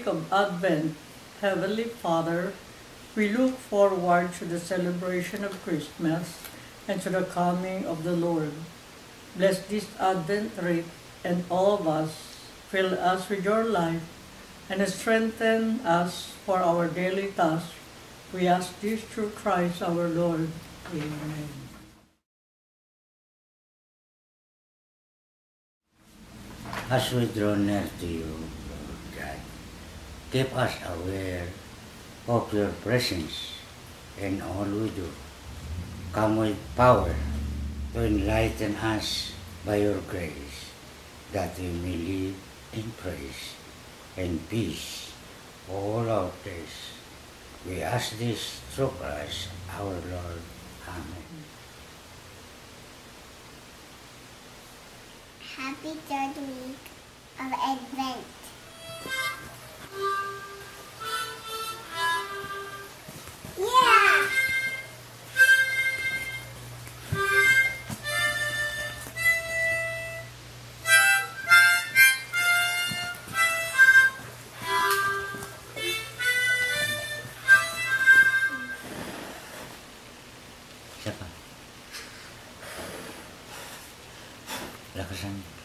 week of Advent, Heavenly Father, we look forward to the celebration of Christmas and to the coming of the Lord. Bless this Advent Wreath and all of us. Fill us with your life and strengthen us for our daily tasks. We ask this through Christ our Lord. Amen. As we draw near to you, Lord God, keep us aware of your presence in all we do. Come with power to enlighten us by your grace, that we may live in praise and peace all our days. We ask this through Christ our Lord. Amen. Happy third week of Advent. Yeah! Siapa? Lakasan.